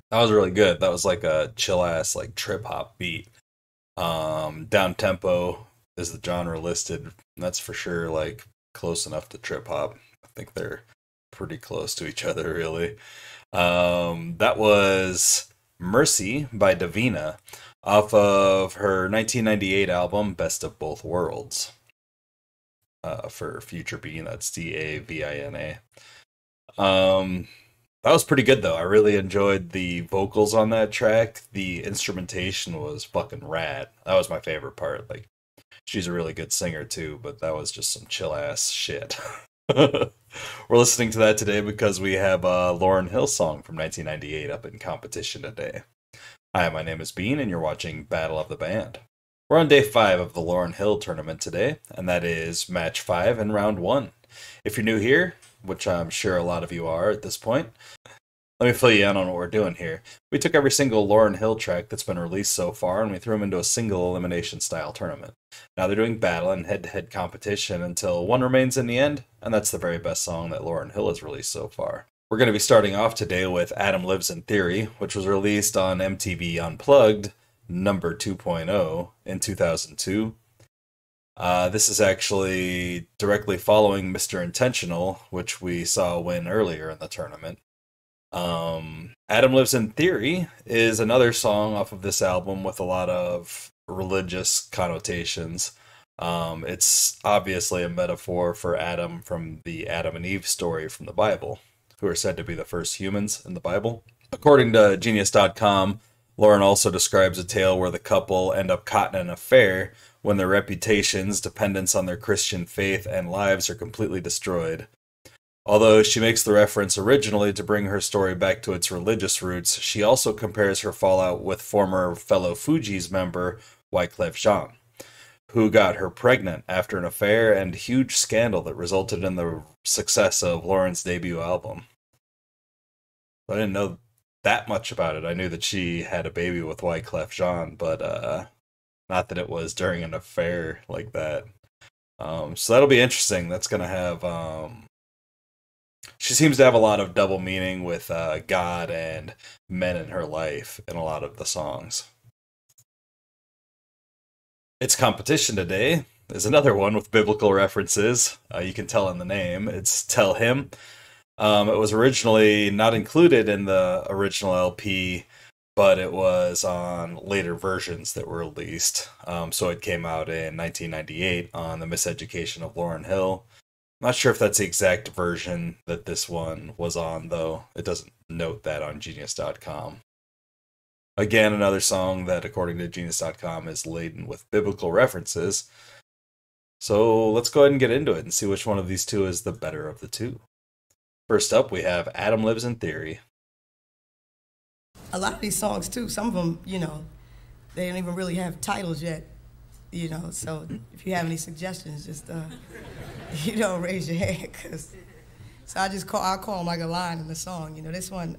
That was really good. That was like a chill ass like trip hop beat. Down tempo is the genre listed. That's for sure like close enough to trip hop. I think they're pretty close to each other really. That was Mercy by Davina off of her 1998 album Best of Both Worlds. For Future Being, that's Davina. Um, that was pretty good though. I really enjoyed the vocals on that track. The instrumentation was fucking rad. That was my favorite part. Like she's a really good singer too, but that was just some chill ass shit. We're listening to that today because we have a Lauren Hill song from 1998 up in competition today. Hi, my name is Bean, and you're watching Battle of the Band. We're on day 5 of the Lauren Hill tournament today, and that is match 5 in round 1. If you're new here, which I'm sure a lot of you are at this point, let me fill you in on what we're doing here. We took every single Lauren Hill track that's been released so far and we threw them into a single elimination style tournament. Now they're doing battle and head-to-head competition until one remains in the end, and that's the very best song that Lauren Hill has released so far. We're going to be starting off today with Adam Lives in Theory, which was released on MTV Unplugged, number 2.0 in 2002. This is actually directly following Mr. Intentional, which we saw win earlier in the tournament. Adam Lives in Theory is another song off of this album with a lot of religious connotations. It's obviously a metaphor for Adam from the Adam and Eve story from the Bible, who are said to be the first humans in the Bible. According to Genius.com, Lauren also describes a tale where the couple end up caught in an affair when their reputations, dependence on their Christian faith, and lives are completely destroyed. Although she makes the reference originally to bring her story back to its religious roots, she also compares her fallout with former fellow Fugees member Wyclef Jean, who got her pregnant after an affair and huge scandal that resulted in the success of Lauren's debut album. I didn't know that much about it. I knew that she had a baby with Wyclef Jean, but not that it was during an affair like that. So that'll be interesting. That's going to have... She seems to have a lot of double meaning with God and men in her life in a lot of the songs. Its competition today is another one with biblical references. You can tell in the name. It's Tell Him. It was originally not included in the original LP, but it was on later versions that were released. So it came out in 1998 on The Miseducation of Lauren Hill. Not sure if that's the exact version that this one was on, though. It doesn't note that on Genius.com. Again, another song that, according to Genius.com, is laden with biblical references. So let's go ahead and get into it and see which one of these two is the better of the two. First up, we have Adam Lives in Theory. A lot of these songs, too, some of them, they don't even really have titles yet, so if you have any suggestions, just... raise your hand, so I'll call them like a line in the song. This one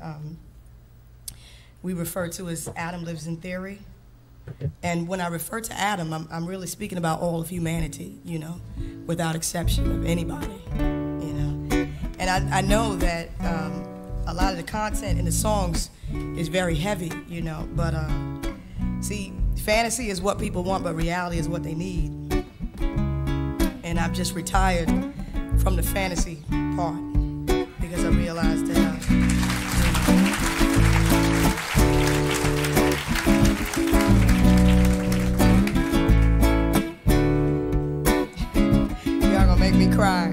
we refer to as Adam Lives in Theory. And when I refer to Adam, I'm really speaking about all of humanity, without exception of anybody, And I know that a lot of the content in the songs is very heavy, but see, fantasy is what people want, but reality is what they need. And I've just retired from the fantasy part because I realized that y'all gonna make me cry.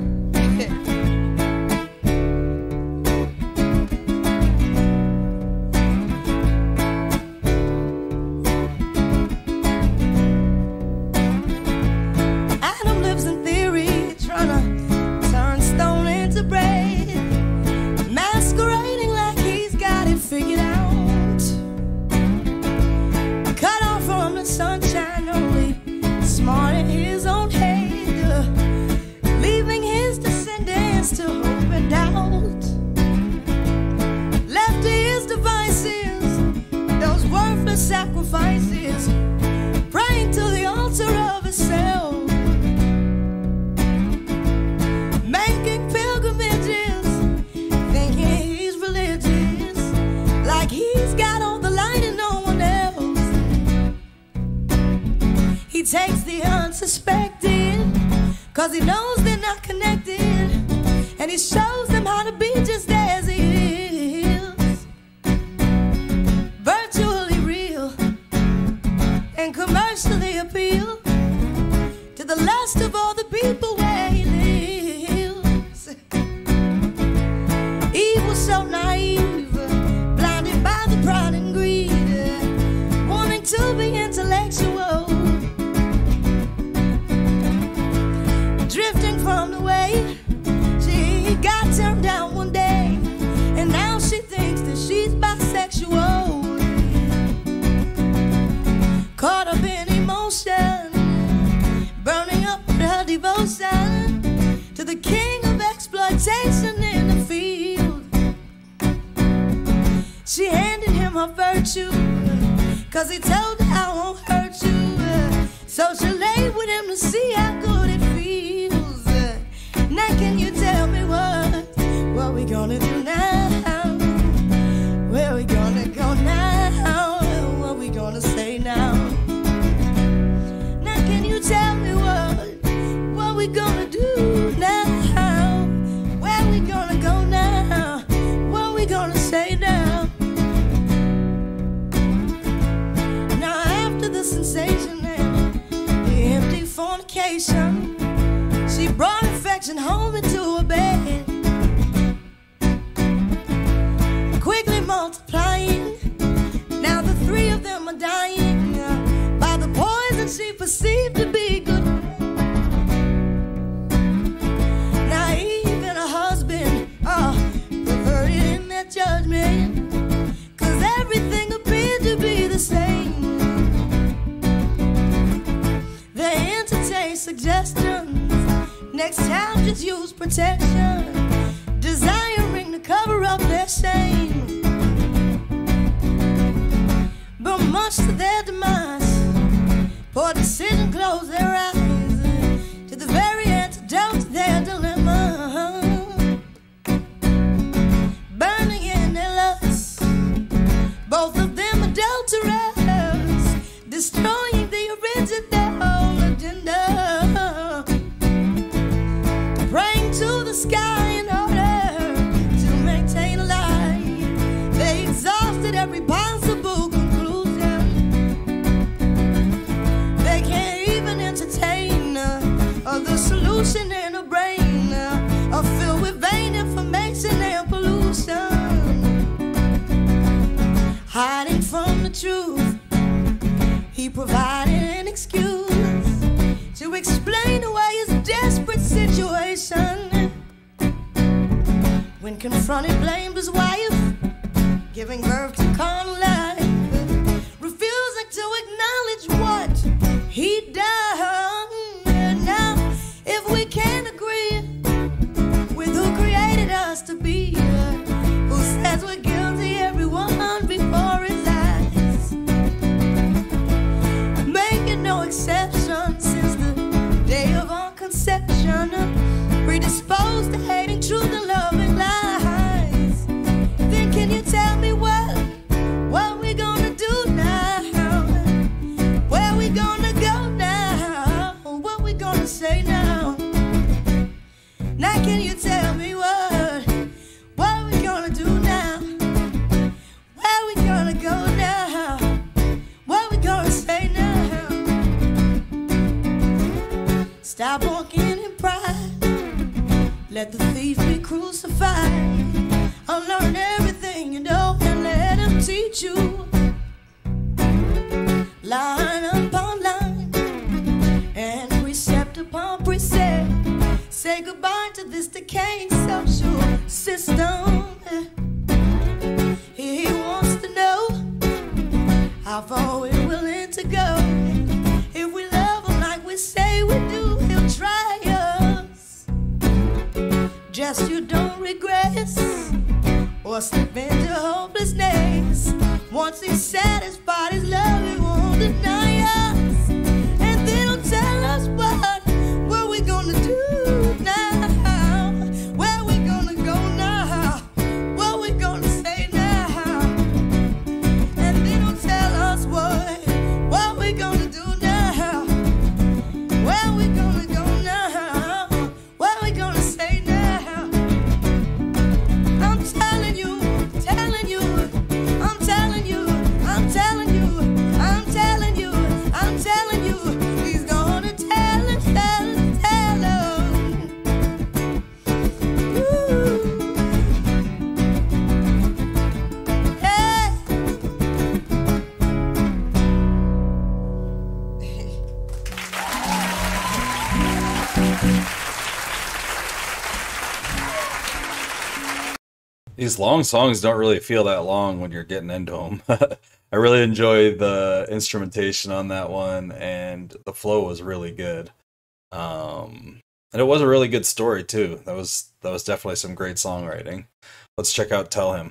Sacrifices, praying to the altar of himself, making pilgrimages, thinking he's religious, like he's got unsuspected, 'cause he knows they're not connected, and he shows them how to be just as he is, virtually real and commercially appeal to the lust of all the people where he lives. Evil so naive, blinded by the pride and greed, wanting to be intellectual, drifting from the way. She got turned down one day, and now she thinks that she's bisexual. Caught up in emotion, burning up her devotion to the king of exploitation in the field. She handed him her virtue, 'cause he told her I won't hurt you. So she lay with him to see how good it feels. Now can you tell me what we gonna do now? Where we gonna go now? What we gonna say now? Now can you tell me what we gonna do now? Where we gonna go now? What we gonna say now? Now after the sensation and the empty fornication, she brought affection home into her bed, quickly multiplying. Now the three of them are dying by the poison she perceived to be good. Now even her husband, perverted in their judgment, 'cause everything appeared to be the same. They entertain suggestions, next time just use protection, desiring to cover up their shame. But much to their demise, poor decision closed their eyes to the very antidote to their dilemma. Burning in their lust, both of them adulterers, destroying the original agenda, praying to the sky in order to maintain a lie. They exhausted every possible conclusion. They can't even entertain the solution in a brain filled with vain information and pollution. Hiding from the truth, he provided an excuse to explain away his desperate situation. When confronted, blamed his wife, giving birth to carnal life, refusing to acknowledge what he'd done. Now, if we can't agree with who created us to be, who says we're guilty, everyone before his eyes, making no exception since the day of our conception, predisposed to hating truth and loving lies. Then can you tell me what we gonna do now? Where we gonna go now? What we gonna say now? Now can you tell me what we gonna do now? Where we gonna go now? What we gonna say now? Stop walking in pride, let the thief be crucified. Unlearn everything you know and let him teach you, line upon line and precept upon precept. Say goodbye to this decaying social system. He wants to know how far we're willing to go. If we love him like we say we do, he'll try us. Just you don't regress or slip into hopelessness. Once he's satisfied his love, he won't deny us. And then he'll tell us what we gonna do now? Where we gonna go now? What we gonna say now? And then he'll tell us what we gonna do now? These long songs don't really feel that long when you're getting into them. I really enjoyed the instrumentation on that one, and the flow was really good. And it was a really good story too. That was definitely some great songwriting. Let's check out "Tell Him."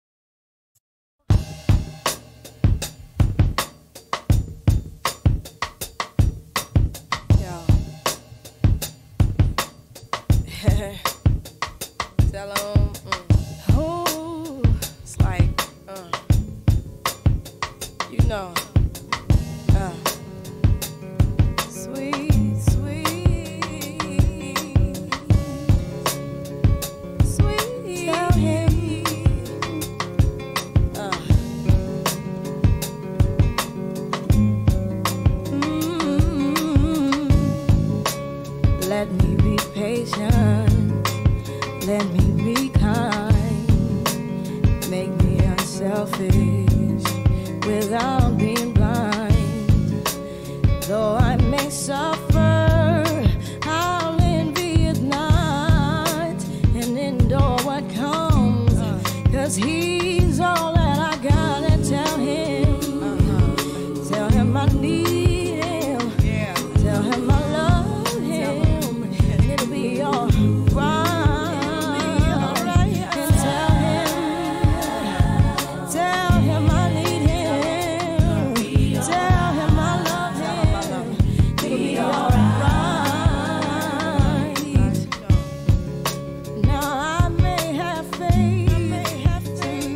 Yo. Tell 'em, oh, it's like, you know, sweet, sweet, sweet. Tell him, let me be patient, let me be kind, make me unselfish without being blind. Though I may suffer, I'll envy at night and endure what comes, 'cause he's all that I got. And tell him I need him, tell him I love him, and it'll be alright. And tell him I need him, tell him I love him, it'll be alright. Now I may have faith,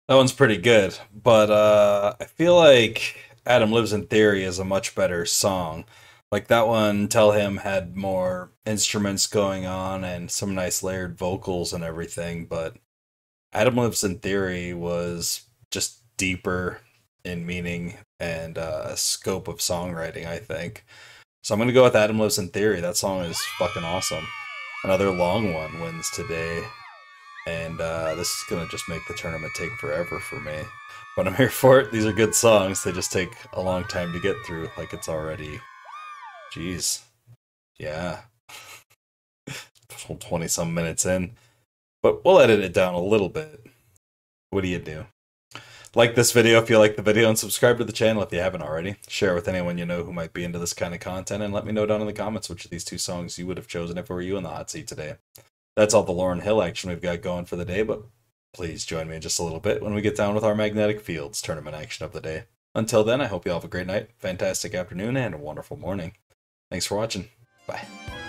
That one's pretty good, but I feel like Adam Lives in Theory is a much better song. Like that one, Tell Him had more instruments going on and some nice layered vocals and everything, but Adam Lives in Theory was just deeper in meaning and scope of songwriting, I think. So I'm gonna go with Adam Lives in Theory. That song is fucking awesome. Another long one wins today, and this is gonna just make the tournament take forever for me. But I'm here for it. These are good songs. They just take a long time to get through. Like it's already, jeez, yeah, 20 some minutes in. But we'll edit it down a little bit. What do you do? Like this video if you like the video, and subscribe to the channel if you haven't already. Share with anyone you know who might be into this kind of content, and let me know down in the comments which of these two songs you would have chosen if it were you in the hot seat today. That's all the Lauryn Hill action we've got going for the day, but please join me in just a little bit when we get down with our Magnetic Fields tournament action of the day. Until then, I hope you all have a great night, fantastic afternoon, and a wonderful morning. Thanks for watching. Bye.